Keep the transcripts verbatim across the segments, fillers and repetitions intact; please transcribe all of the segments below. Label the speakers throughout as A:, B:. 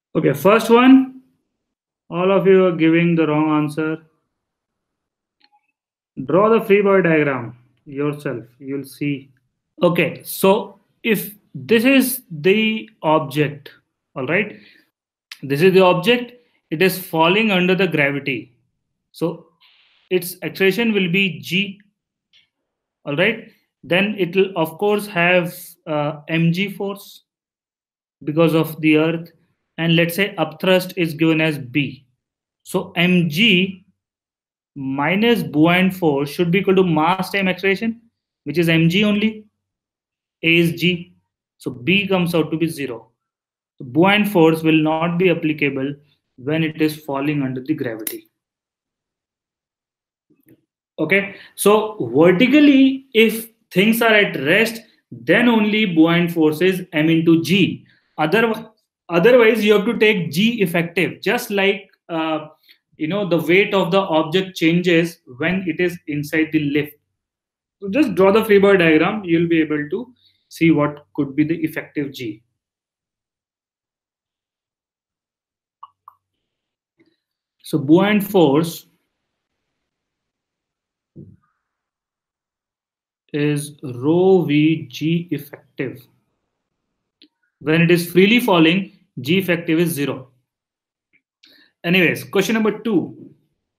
A: Okay, first one, all of you are giving the wrong answer. Draw the free body diagram yourself. You'll see. Okay, so if this is the object, all right, this is the object, it is falling under the gravity. So its acceleration will be G, all right. Then it will, of course, have uh, mg force because of the earth, and let's say upthrust is given as B. So mg minus buoyant force should be equal to mass time acceleration, which is mg only. A is G, so B comes out to be zero. The buoyant force will not be applicable when it is falling under the gravity. Okay, so vertically, if things are at rest, then only buoyant force is m into G. Otherwise, otherwise you have to take G effective, just like uh, you know the weight of the object changes when it is inside the lift. So just draw the free body diagram. You'll be able to see what could be the effective G. So buoyant force is rho v G effective. When it is freely falling, G effective is zero. Anyways, question number two.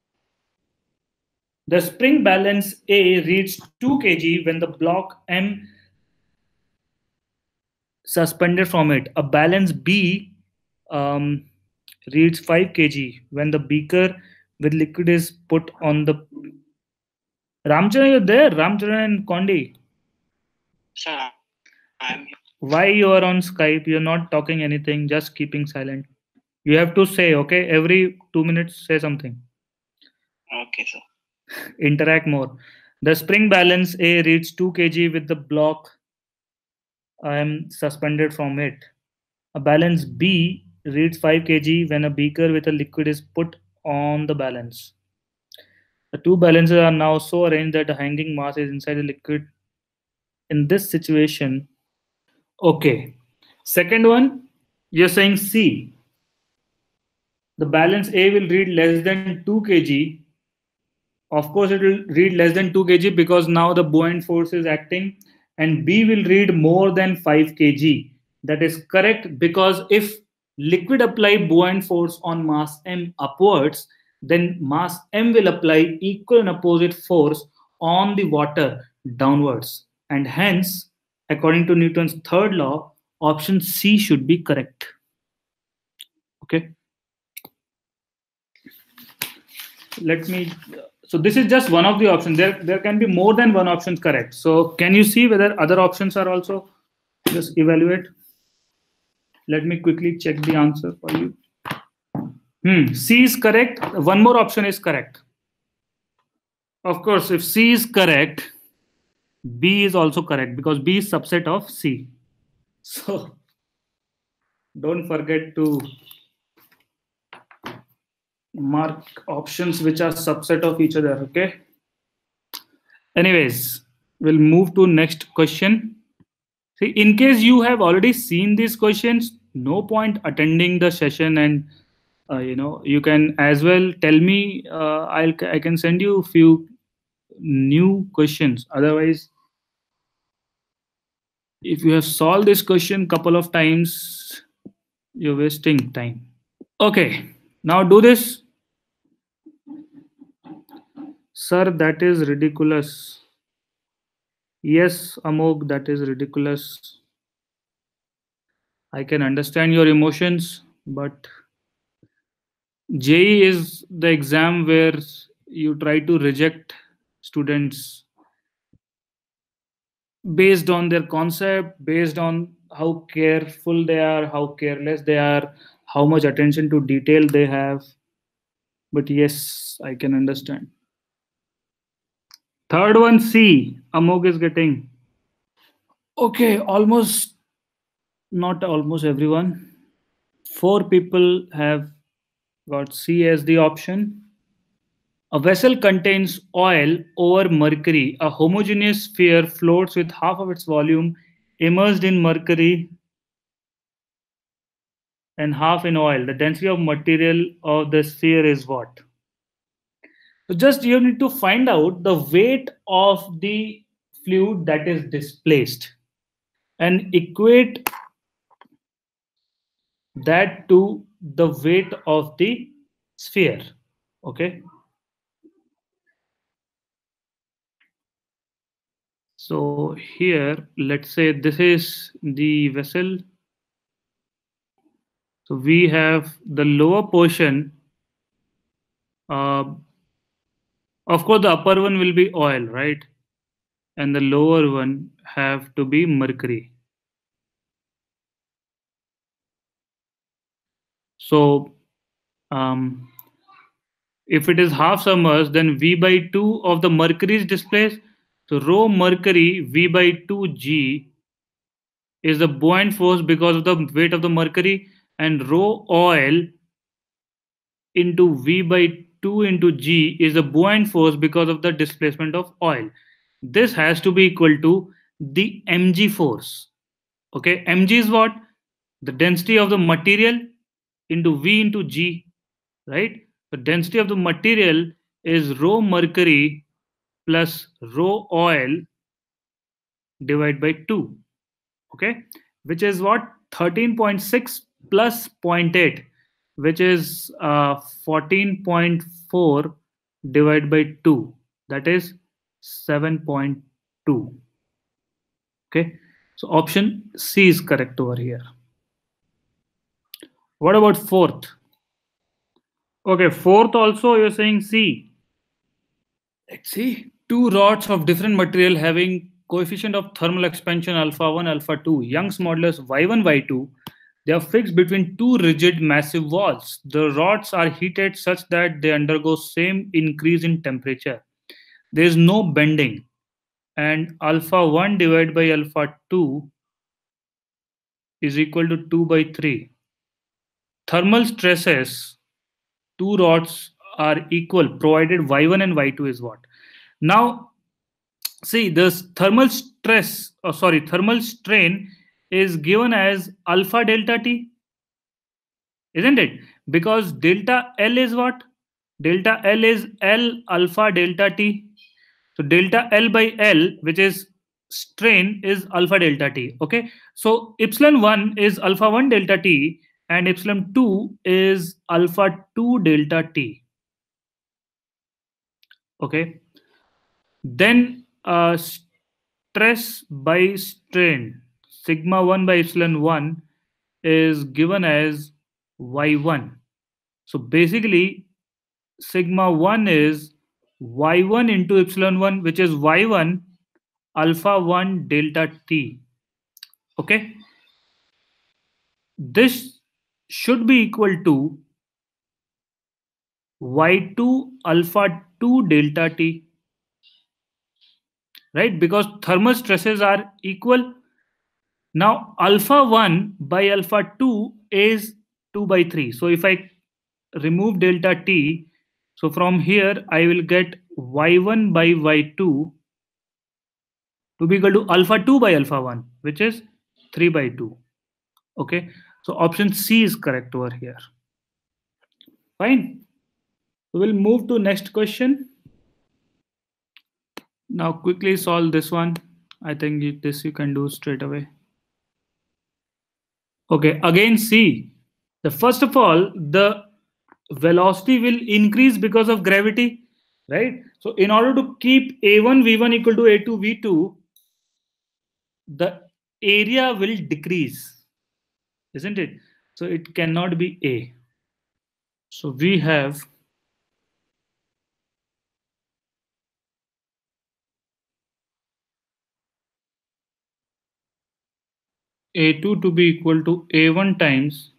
A: The spring balance A reads two kilograms when the block M suspended from it. A balance B um, reads five kilograms when the beaker with liquid is put on the. Ramcharan, you're there? Ramcharan and Kondi.
B: Sir, I'm here.
A: Why you are on Skype? You're not talking anything, just keeping silent. You have to say, okay? Every two minutes, say something.
B: Okay, sir.
A: Interact more. The spring balance A reads two kilograms with the block I am suspended from it. A balance B reads five kilograms when a beaker with a liquid is put on the balance. The two balances are now so arranged that the hanging mass is inside the liquid. In this situation, okay. Second one, you're saying C. The balance A will read less than two kilograms. Of course, it will read less than two kilograms because now the buoyant force is acting, and B will read more than five kilograms. That is correct, because if liquid apply buoyant force on mass M upwards, then mass M will apply equal and opposite force on the water downwards. And hence, according to Newton's third law, option C should be correct. Okay. Let me, so this is just one of the options. There, there can be more than one option correct. So can you see whether other options are also? Just evaluate. Let me quickly check the answer for you. Hmm, C is correct. One more option is correct. Of course, if C is correct, B is also correct because B is subset of C. So don't forget to mark options which are subset of each other. Okay. Anyways, we'll move to next question. See, in case you have already seen these questions, no point attending the session, and uh, you know you can as well tell me. Uh, I'll I can send you a few new questions. Otherwise, if you have solved this question couple of times, you're wasting time. Okay, now do this. Sir, that is ridiculous. Yes, Amog, that is ridiculous. I can understand your emotions, but J E E is the exam where you try to reject students based on their concept, based on how careful they are, how careless they are, how much attention to detail they have. But yes, I can understand. Third one, C. Amog is getting. Okay, almost, not almost everyone. Four people have got C as the option. A vessel contains oil over mercury. A homogeneous sphere floats with half of its volume immersed in mercury. and half in oil. The density of material of the sphere is what? So just you need to find out the weight of the fluid that is displaced and equate that to the weight of the sphere. Okay. So here, let's say this is the vessel. So we have the lower portion. Uh, of course, the upper one will be oil, right? And the lower one have to be mercury. So um, if it is half submerged, then V by two of the mercury is displaced. So rho mercury V by two G is the buoyant force because of the weight of the mercury, and rho oil into V by two into G is the buoyant force because of the displacement of oil. This has to be equal to the mg force. Okay, mg is what? The density of the material into V into G, right? The density of the material is rho mercury plus rho oil divided by two. Okay, which is what? thirteen point six plus zero point eight, which is uh, fourteen point four divided by two, that is seven point two. Okay, so option C is correct over here. What about fourth? Okay, fourth also you're saying C. Let's see. Two rods of different material having coefficient of thermal expansion alpha one, alpha two, Young's modulus Y one, Y two. They are fixed between two rigid massive walls. The rods are heated such that they undergo same increase in temperature. There is no bending, and alpha one divided by alpha two is equal to two by three. Thermal stresses, two rods are equal provided Y one and Y two is what? Now see, this thermal stress, oh sorry, thermal strain is given as alpha delta T, isn't it? Because delta L is what? Delta L is L alpha delta T. So delta L by L, which is strain, is alpha delta T. Okay. So epsilon one is alpha one delta T and epsilon two is alpha two delta T. Okay. Then uh, stress by strain, sigma one by epsilon one is given as Y one. So basically, sigma one is Y one into epsilon one, which is Y one alpha one delta T. Okay. This should be equal to Y two alpha two delta T, right? Because thermal stresses are equal. Now, alpha one by alpha two is two by three. So if I remove delta T, so from here I will get Y one by Y two to be equal to alpha two by alpha one, which is three by two. Okay, so option C is correct over here. Fine. So we'll move to next question. Now quickly solve this one. I think this you can do straight away. Okay, again C. The first of all, the velocity will increase because of gravity, right? So in order to keep a one v one equal to a two v two, the area will decrease, isn't it? So it cannot be A. So we have a two to be equal to a one times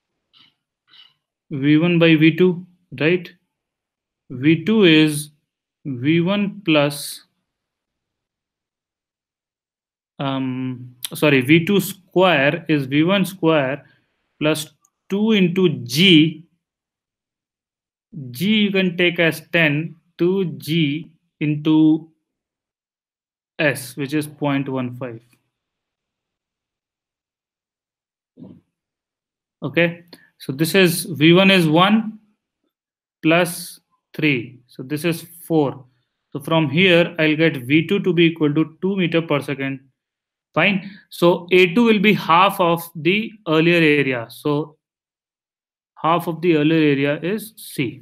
A: v one by v two, right? v two is v one plus um sorry v two square is v one square plus two into g. G you can take as ten, two G into S, which is zero point one five. Okay, so this is V one is one plus three. So this is four. So from here, I'll get V two to be equal to two meter per second. Fine. So A two will be half of the earlier area. So half of the earlier area is C.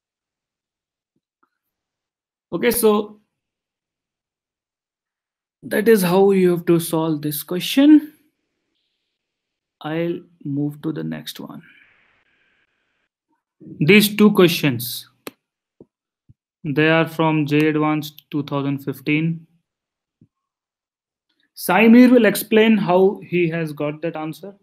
A: Okay, so that is how you have to solve this question. I'll move to the next one. These two questions, they are from J E E Advanced twenty fifteen. Saimir will explain how he has got that answer.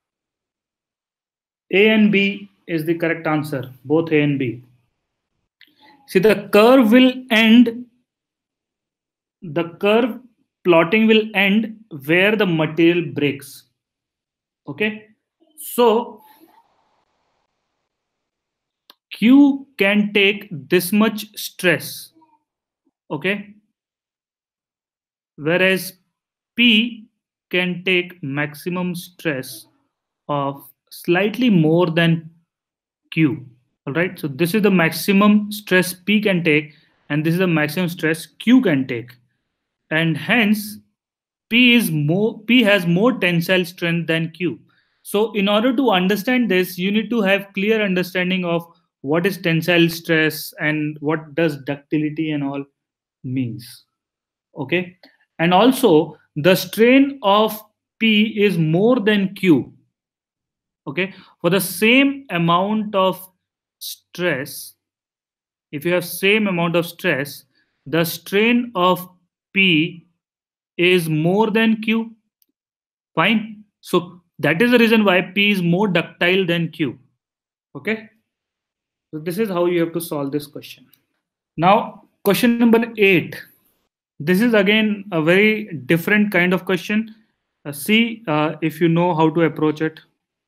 A: A and B is the correct answer, both A and B. See, the curve will end, the curve plotting will end where the material breaks. Okay, so Q can take this much stress. Okay, whereas P can take maximum stress of slightly more than Q. All right, so this is the maximum stress P can take, and this is the maximum stress Q can take, and hence P is more P has more tensile strength than Q. So in order to understand this, you need to have clear understanding of what is tensile stress and what does ductility and all means. Okay, and also the strain of P is more than Q. Okay, for the same amount of stress, if you have same amount of stress, the strain of P is more than Q. Fine. So that is the reason why P is more ductile than Q. Okay. So this is how you have to solve this question. Now, question number eight. This is again a very different kind of question. Uh, see uh, if you know how to approach it.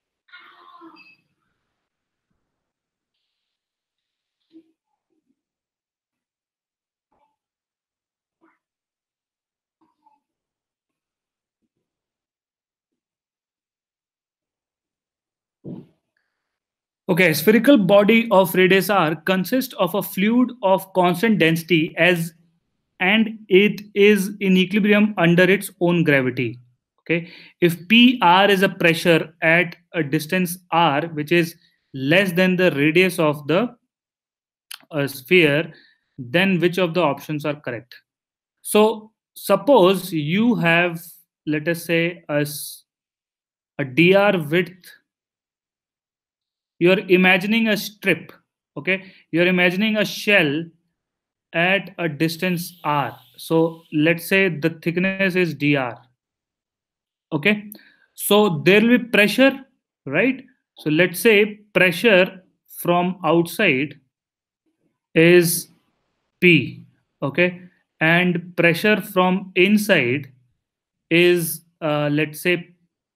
A: Okay, spherical body of radius r consists of a fluid of constant density as and it is in equilibrium under its own gravity. Okay, if P r is a pressure at a distance r which is less than the radius of the uh, sphere, then which of the options are correct? So suppose you have, let us say, a, s- a dr width. You're imagining a strip. Okay, you're imagining a shell at a distance r. So let's say the thickness is dr. Okay, so there will be pressure, right? So let's say pressure from outside is P. Okay, and pressure from inside is uh, let's say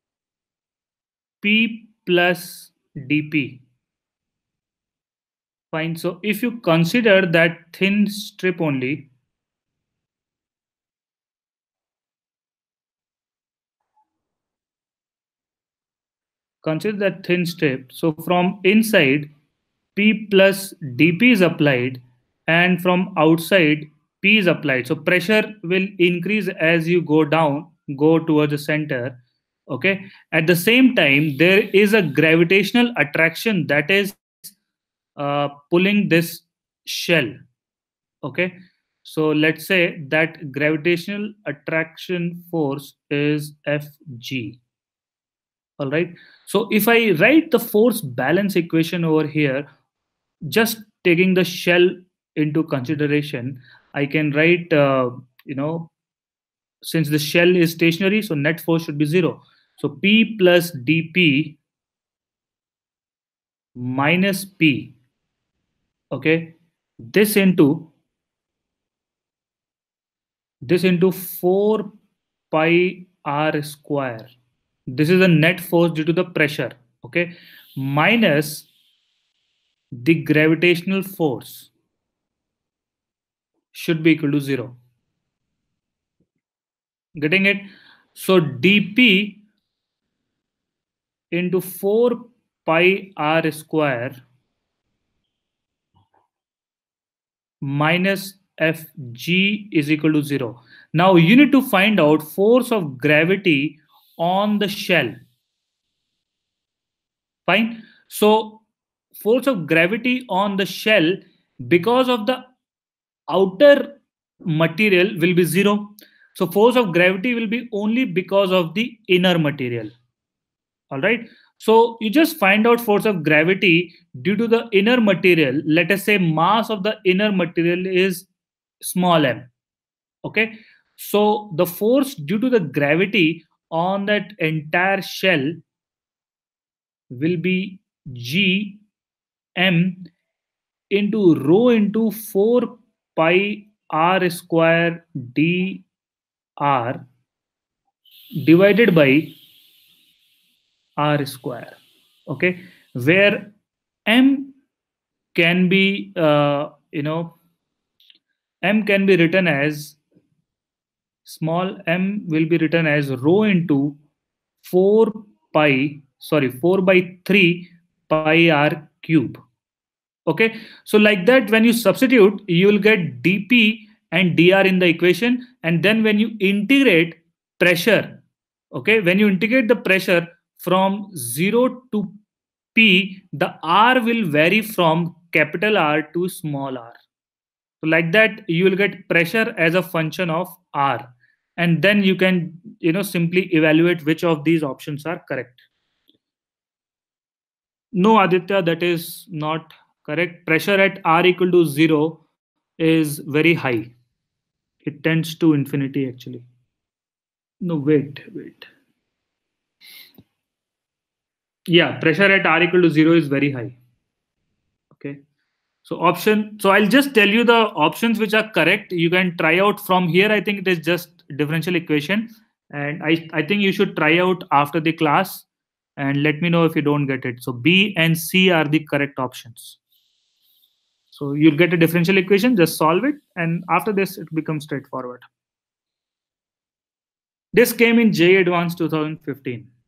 A: P plus dp. Fine. So if you consider that thin strip only, consider that thin strip. So from inside, P plus dp is applied, and from outside, P is applied. So pressure will increase as you go down, go towards the center. Okay. At the same time, there is a gravitational attraction that is uh, pulling this shell. Okay. So let's say that gravitational attraction force is Fg. All right. So if I write the force balance equation over here, just taking the shell into consideration, I can write, uh, you know, since the shell is stationary, so net force should be zero. So P plus dp minus P, okay, this into this into four pi r square. This is the net force due to the pressure, okay, minus the gravitational force should be equal to zero. Getting it? So dp into four pi r square minus fg is equal to zero. Now you need to find out force of gravity on the shell. Fine. So force of gravity on the shell because of the outer material will be zero. So force of gravity will be only because of the inner material. All right. So you just find out force of gravity due to the inner material. Let us say mass of the inner material is small m. Okay. So the force due to the gravity on that entire shell will be g m into rho into four pi r square d r divided by r square. Okay, where m can be uh, you know m can be written as small m will be written as rho into four pi sorry four by three pi r cube. Okay, so like that, when you substitute, you will get dp and dr in the equation, and then when you integrate pressure, okay, when you integrate the pressure from zero to p, the r will vary from capital R to small r. So like that, you will get pressure as a function of r, and then you can you know simply evaluate which of these options are correct. No, Aditya, that is not correct. Pressure at R equal to zero is very high. It tends to infinity actually. No, wait, wait. Yeah, pressure at R equal to zero is very high. Okay. So option, so I'll just tell you the options which are correct. You can try out from here. I think it is just differential equation. And I, I think you should try out after the class and let me know if you don't get it. So B and C are the correct options. So you'll get a differential equation, just solve it, and after this, it becomes straightforward. This came in J E E Advanced twenty fifteen.